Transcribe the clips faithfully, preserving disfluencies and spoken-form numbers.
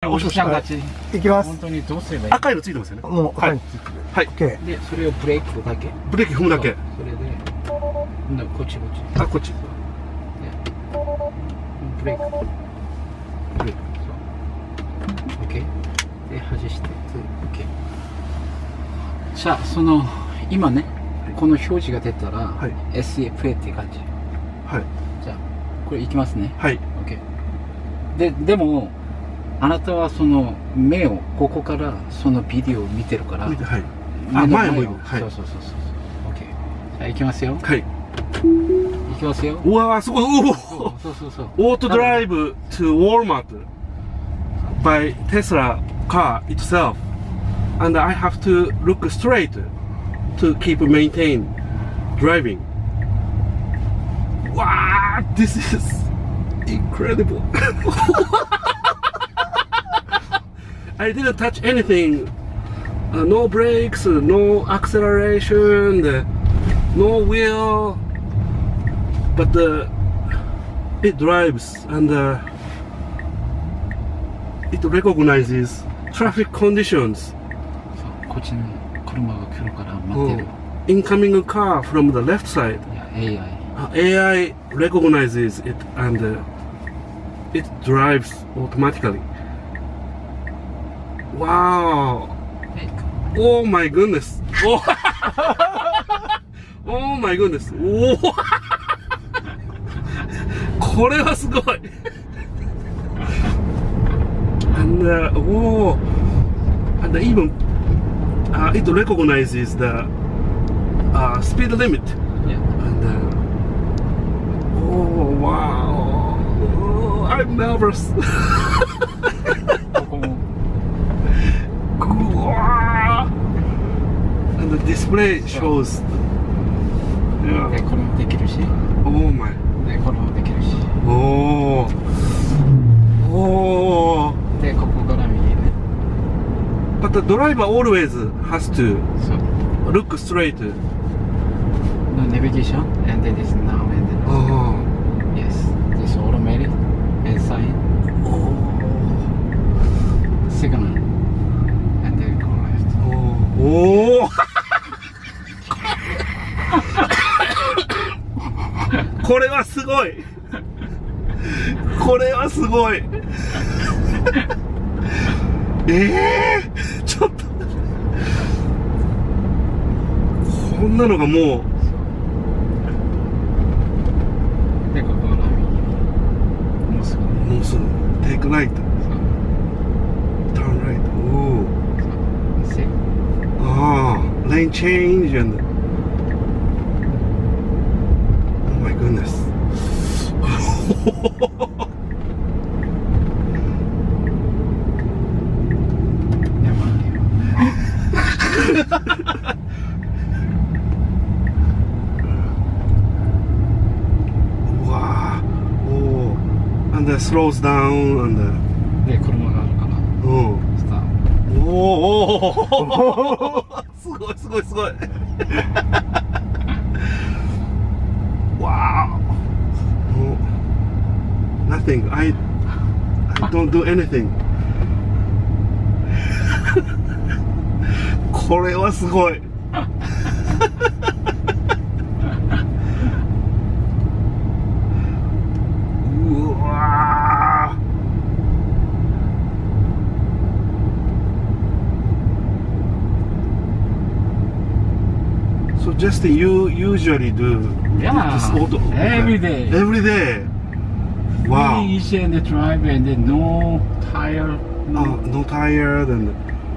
押しました。 勝ち。 いきます。 本当にどうすればいい？ 赤いのついてますよね。 もう赤いのついてる。 はい。 オッケー。で、それをブレーキだけ。 ブレーキ踏むだけ。 それで、こっちこっち。 あ、こっち。 ブレーキ。ブレーキ。そう。オッケー。で、外して。オッケー。じゃあ、その、今ね、この表示が出たら、エスイー プレイって感じ。 はい。 じゃあ、これいきますね。 はい。 オッケー。で、でも、あなたはその目をここからそのビデオを見てるから、はい、 あ、前を向いて、 はい、そうそうそうそう。オッケー。じゃあ行きますよ。 はい。 行きますよ。 うわー、すごい。うお。 そうそうそう。 オートドライブ to Walmart by Tesla car itself, and I have to look straight to keep maintain driving. Wow, this is incredible. I didn't touch anything. Uh, no brakes, no acceleration, uh, no wheel. But uh, it drives and uh, it recognizes traffic conditions. こっちに車が来るから待ってる。 Incoming car from the left side. Yeah, uh, A I recognizes it and uh, it drives automatically. Wow! Oh my goodness! Oh, oh my goodness! Oh. これはすごい and uh, oh, and even uh, it recognizes the uh, speed limit. Yeah. And uh, oh wow! Oh, I'm nervous. And the display shows. Yeah. で、これもできるし。 Oh my. で、これもできるし。 おー。おー。 で、ここから右ね。 But the driver always has to look straight. No navigation, and then this now and then. Oh. Yes, this automatic and sign. Oh. Signal, and then go left. Oh. Oh. これはすごい。これはすごい。ええー、ちょっとこんなのがもう。 で、ここから右。もうすぐ。 もうすぐ。Take right. Turn right. Oh. See? Ah, lane change and. Oh my goodness. Wow. Oh. And then slows down and. で、車があるから。 うん。 スタート。 おお。すごいすごいすごい。Wow. Nothing. I I don't do anything. これはすごい。うわー。So Justin, you usually do Yeah, this auto every day. Every day. Wow. Really easy and drive and then no tire. No, Uh, no tired and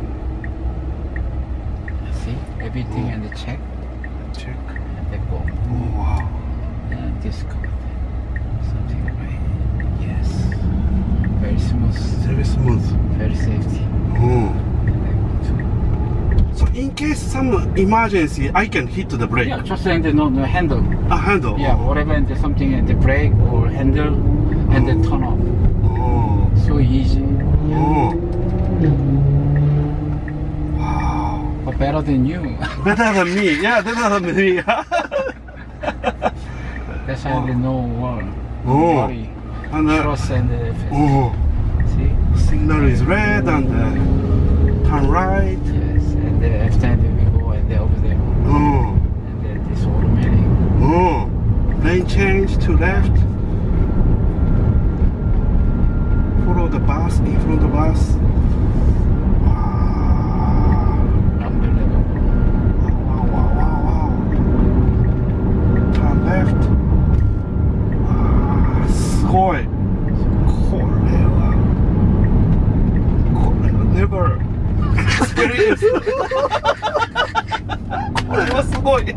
see everything Oh. and check check. and then go. Oh wow. And this cover. Something right. Yes. Very smooth. Very smooth. Very safety. Oh. So in case some emergency, I can hit the brake. Yeah, just and then no, no handle. A handle. Yeah, whatever and then something and the brake or handle and then turn off. Oh. So easy. Oh. Wow. But better than you. Better than me. Yeah, better than me. That's why no worry. Oh. Worry. And uh, Trust and uh, oh. see. See. Signal is red and uh, turn right. Yes, and then left hand we go and then over there. Oh. And then this automatic. Oh. Lane change to left. Follow the bus in front of us. Wow. Unbelievable. Wow, wow, wow, wow. Turn left. Ah, すごい。これは、これは never experience。これはすごい。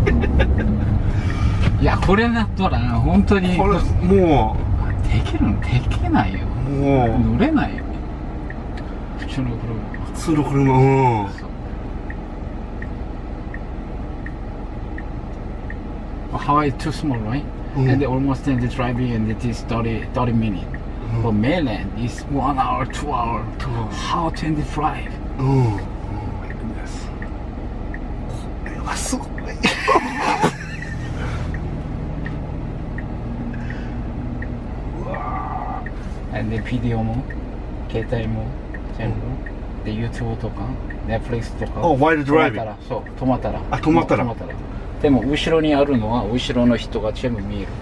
いや、これだったら本当にこれもできるのできないよ。 う、もう、 乗れないよ。普通の車。 普通の車、うん。 そう。Hawaii is too small, right? Mm. And they almost end the driving and it is thirty, thirty minutes. Mm. But mainland is one hour, two hour. Two hour. How can they drive? うん。Oh my goodness。これはすごい。うわぁ。 And then ビデオも、携帯も、全部。で、YouTube とか、Netflix とか。 Oh, while 止まっ driving たら、そう、止まったら。 あ止まったら止まったら。でも、後ろにあるのは、後ろの人が全部見える。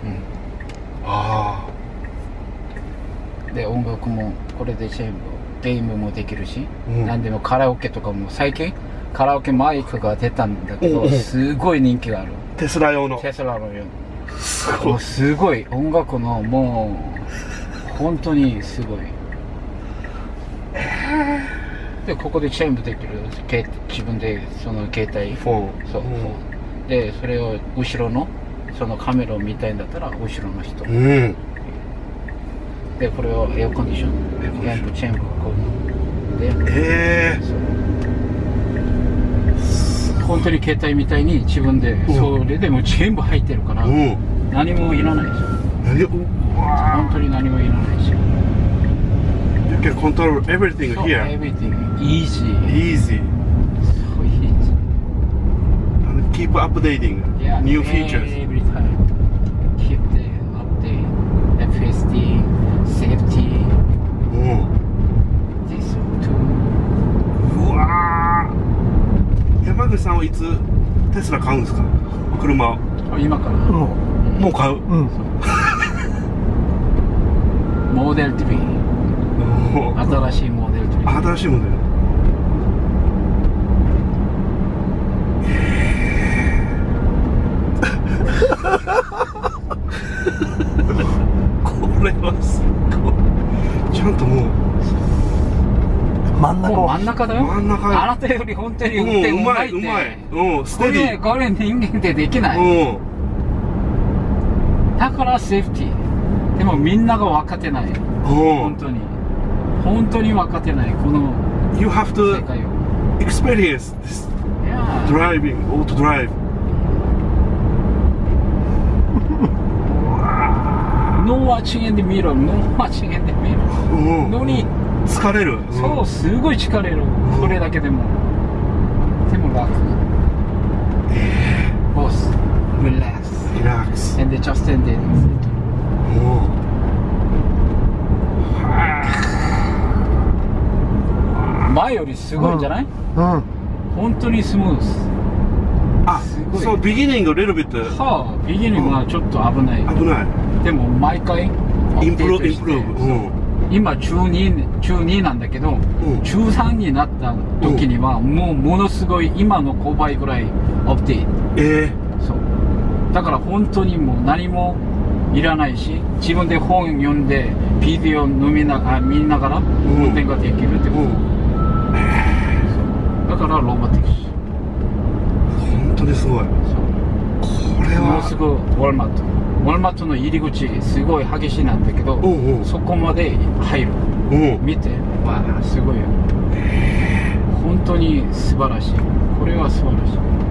あで、音楽も、これで全部、ゲームもできるし、 うんなんでもカラオケとかも、最近、カラオケマイクが出たんだけど、 うんうんすごい人気がある。 あ。テスラ用の。 テスラのようすに。もうごい。 すごい、音楽の、もう、本当にすごい。で、ここで全部できる。け自分で、その携帯。 フォン。 そう、で、それを後ろの、そのカメラを見たいんだったら、後ろの人。 うん。 で、これをエアコンディション。 エアコンディション全部チェーンこう。で、 ええそう本当に携帯みたいに自分で、 うんそれでも全部入ってるから、 ー。うん。 何もいらないでしょ。 何うわ本当に何もいらないし。 ぁ。You can control everything そう、 here. everything easy. Easy. So easy. And keep updating Yeah, new features. Every time. Keep the update. F S D, safety, うん。 this too. うわぁ。山口さんはいつテスラ買うんですか？車を。 今から。 もう買う。 うん。 モデルスリー。 もう新しいモデルスリー。 新しいモデル。これはすごい。ちゃんとも真ん中をもう真ん中だよ。 真ん中あなたより本当にう、 運転うん、うまい、 うまいって。 うまい。うん、スこれ、 テディ。 これ人間でできない。 うん。 だからセーフティー。でもみんなが分かってない。 うん。 本当に。本当に分かってない。この You have 世 to 界を。 experience this いやー driving, auto drive. No watching in the mirror, no watching in the mirror. うん。 のに、 疲れる。 そう、すごい疲れる。これだけでも。でも楽。ボス、relax. リラックス。 And just end it. 前よりすごいんじゃない？ うん。 本当にスムーズ。 あ、 すごいそう、beginning a little bit はあ、ビギニングはちょっと危ない。 危ない。 でも毎回、 インプロ、 アップデートしてインプローブ。うん。 今中に、中になんだけど、 うん中さんになった時には、もうものすごい今のごばいぐらいアップデート。 えそう。だから本当にもう何もいらないし、自分で本読んで、ビデオ飲みなあ見ながら運転ができるってー、 こと。 うん。 だからロボティクス。 本当にすごい。 そう。 これもうすは。 ぐウォルマット。ウォルマットの入り口、すごい激しいなんだけど、 うんうん。 そこまで入る。 うん。 見て、わあ、すごいよ。本当に素晴らしい。これは素晴らしい。